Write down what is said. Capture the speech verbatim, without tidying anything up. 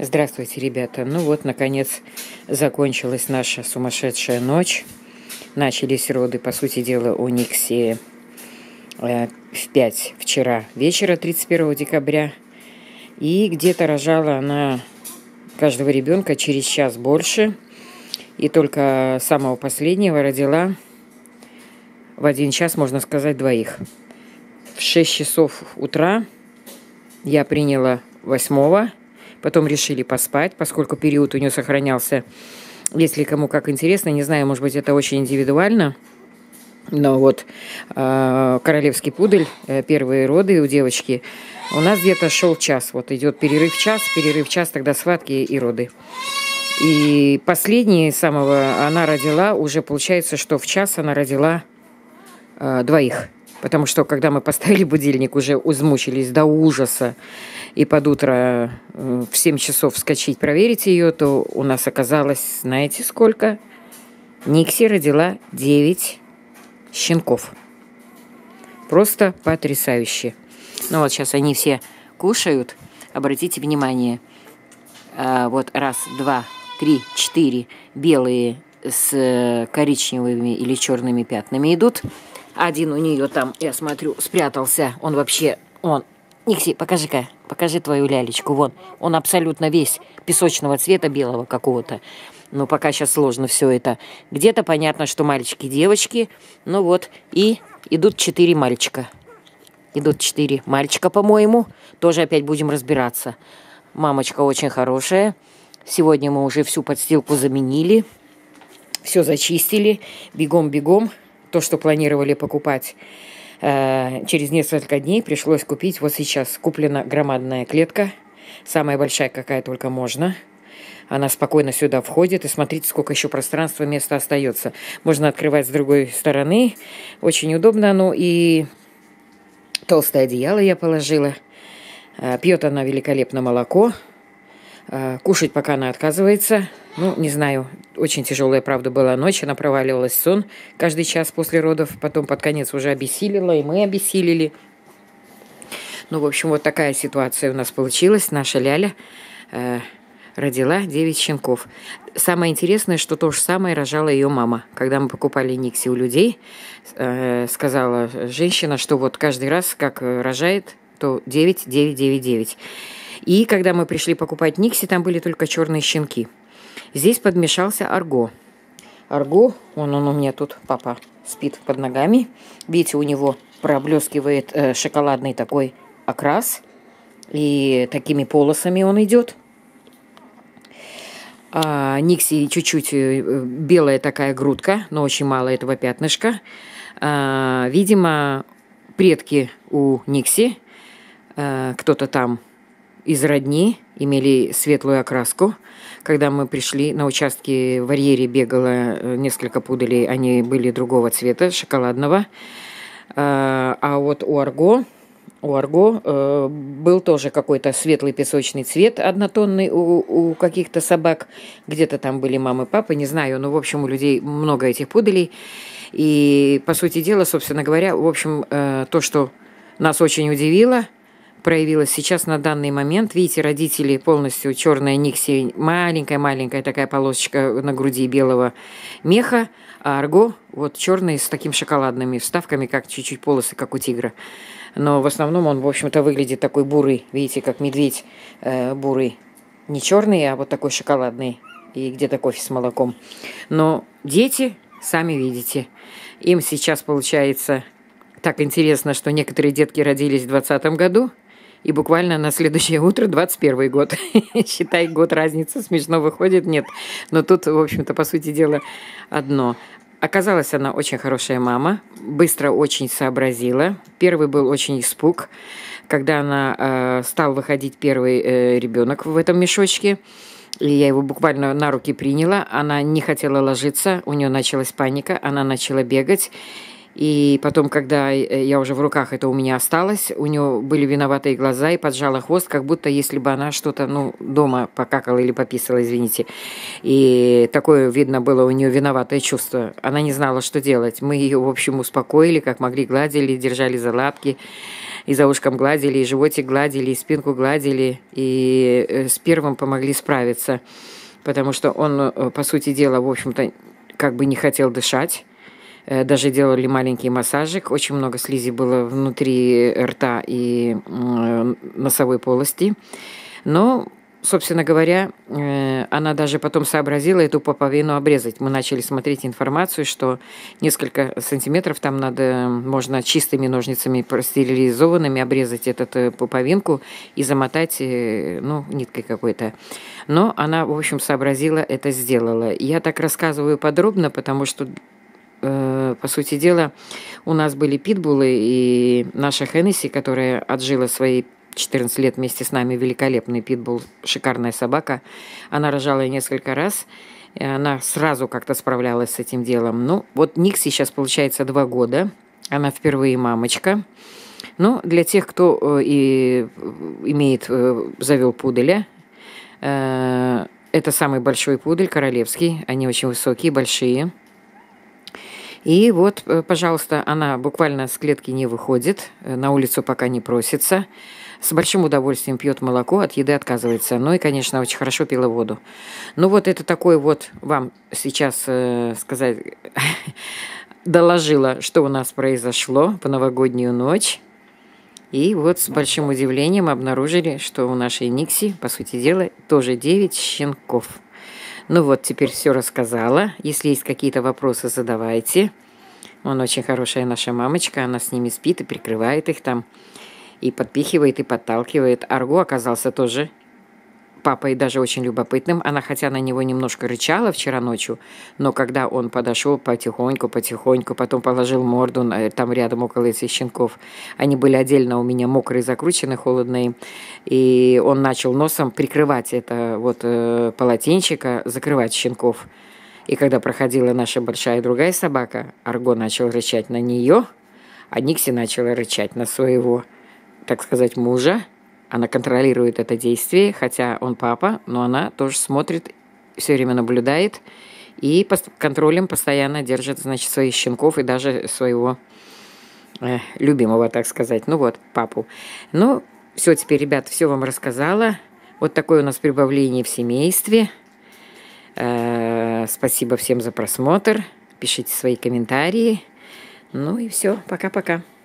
Здравствуйте, ребята. Ну вот, наконец, закончилась наша сумасшедшая ночь. Начались роды, по сути дела, у Никси э, в пять вчера вечера, тридцать первого декабря. И где-то рожала она каждого ребенка через час больше. И только самого последнего родила в один час, можно сказать, двоих. В шесть часов утра я приняла восьмого. Потом решили поспать, поскольку период у нее сохранялся. Если кому как интересно, не знаю, может быть, это очень индивидуально. Но вот э, королевский пудель, э, первые роды у девочки, у нас где-то шел час. Вот идет перерыв час, перерыв час, тогда схватки и роды. И последние самого она родила, уже получается, что в час она родила э, двоих. Потому что, когда мы поставили будильник, уже измучились до ужаса, и под утро э, в семь часов вскочить, проверить ее, то у нас оказалось, знаете сколько? Никси родила девять щенков. Просто потрясающе. Ну вот сейчас они все кушают. Обратите внимание. А, вот раз, два, три, четыре белые с коричневыми или черными пятнами идут. Один у нее там, я смотрю, спрятался. Он вообще, он, Никси, покажи-ка, покажи твою лялечку. Вон, он абсолютно весь песочного цвета, белого какого-то. Но пока сейчас сложно все это. Где-то понятно, что мальчики, девочки. Ну вот, и идут четыре мальчика. Идут четыре мальчика, по-моему. Тоже опять будем разбираться. Мамочка очень хорошая. Сегодня мы уже всю подстилку заменили. Все зачистили. Бегом-бегом. То, что планировали покупать э, через несколько дней, пришлось купить. Вот сейчас куплена громадная клетка. Самая большая, какая только можно. Она спокойно сюда входит. И смотрите, сколько еще пространства, места остается. Можно открывать с другой стороны. Очень удобно. Ну и толстое одеяло я положила. Э, пьет она великолепно молоко. Э, кушать пока она отказывается. Ну, не знаю, очень тяжелая, правда, была ночь. Она проваливалась в сон каждый час после родов. Потом под конец уже обессилила, и мы обессилели. Ну, в общем, вот такая ситуация у нас получилась. Наша Ляля э, родила девять щенков. Самое интересное, что то же самое рожала ее мама. Когда мы покупали Никси у людей, э, сказала женщина, что вот каждый раз, как рожает, то девять, девять, девять, девять. И когда мы пришли покупать Никси, там были только черные щенки. Здесь подмешался арго. Арго, он, он у меня тут, папа спит под ногами. Видите, у него проблескивает э, шоколадный такой окрас. И такими полосами он идет. А Никси чуть-чуть белая такая грудка, но очень мало этого пятнышка. А, видимо, предки у Никси, а, кто-то там из родни, имели светлую окраску. Когда мы пришли на участке, в вольере бегало несколько пуделей, они были другого цвета, шоколадного. А вот у арго, у арго был тоже какой-то светлый песочный цвет, однотонный у, у каких-то собак. Где-то там были мамы, папы, не знаю. Но, в общем, у людей много этих пуделей. И, по сути дела, собственно говоря, в общем, то, что нас очень удивило, проявилась сейчас на данный момент. Видите, родители полностью черная Никси, маленькая-маленькая такая полосочка на груди белого меха, а арго вот черный с такими шоколадными вставками, как чуть-чуть полосы, как у тигра. Но в основном он, в общем-то, выглядит такой бурый, видите, как медведь э, бурый. Не черный, а вот такой шоколадный. И где-то кофе с молоком. Но дети, сами видите, им сейчас получается так интересно, что некоторые детки родились в двадцатом году, и буквально на следующее утро двадцать первый год. Считай, год разницы, смешно выходит, нет. Но тут, в общем-то, по сути дела, одно. Оказалась она очень хорошая мама, быстро очень сообразила. Первый был очень испуг, когда она э, стал выходить первый э, ребенок в этом мешочке. И я его буквально на руки приняла. Она не хотела ложиться, у нее началась паника, она начала бегать. И потом, когда я уже в руках, это у меня осталось, у нее были виноватые глаза и поджала хвост, как будто если бы она что-то, ну, дома покакала или пописала, извините. И такое, видно, было у нее виноватое чувство. Она не знала, что делать. Мы ее, в общем, успокоили, как могли, гладили, держали за лапки. и за ушком гладили, и животик гладили, и спинку гладили, и с первым помогли справиться, потому что он, по сути дела, в общем-то, как бы не хотел дышать. Даже делали маленький массажик. Очень много слизи было внутри рта и носовой полости. Но, собственно говоря, она даже потом сообразила эту пуповину обрезать. Мы начали смотреть информацию, что несколько сантиметров там надо, можно чистыми ножницами простерилизованными обрезать эту пуповинку и замотать, ну, ниткой какой-то. Но она, в общем, сообразила, это сделала. Я так рассказываю подробно, потому что по сути дела, у нас были питбулы, и наша Хеннесси, которая отжила свои четырнадцать лет вместе с нами, великолепный питбул, шикарная собака, она рожала несколько раз, и она сразу как-то справлялась с этим делом. Ну, вот Никси сейчас получается два года, она впервые мамочка. Ну, для тех, кто и имеет, завел пуделя, это самый большой пудель, королевский, они очень высокие, большие. И вот, пожалуйста, она буквально с клетки не выходит, на улицу пока не просится, с большим удовольствием пьет молоко, от еды отказывается. Ну и, конечно, очень хорошо пила воду. Ну вот это такое вот вам сейчас э, сказать, доложила, что у нас произошло в новогоднюю ночь. И вот с большим удивлением обнаружили, что у нашей Никси, по сути дела, тоже девять щенков. Ну вот, теперь все рассказала. Если есть какие-то вопросы, задавайте. Он очень хорошая наша мамочка, она с ними спит и прикрывает их там, и подпихивает, и подталкивает. Арго оказался тоже папой даже очень любопытным. Она хотя на него немножко рычала вчера ночью, но когда он подошел потихоньку, потихоньку, потом положил морду там рядом около этих щенков, они были отдельно у меня мокрые, закручены, холодные, и он начал носом прикрывать это вот э, полотенчико, закрывать щенков. И когда проходила наша большая другая собака, Арго начал рычать на нее, а Никси начала рычать на своего, так сказать, мужа. Она контролирует это действие, хотя он папа, но она тоже смотрит, все время наблюдает и под контролем постоянно держит, значит, своих щенков и даже своего э, любимого, так сказать, ну вот, папу. Ну, все, теперь, ребят, все вам рассказала. Вот такое у нас прибавление в семействе. Э, спасибо всем за просмотр. Пишите свои комментарии. Ну и все, пока-пока.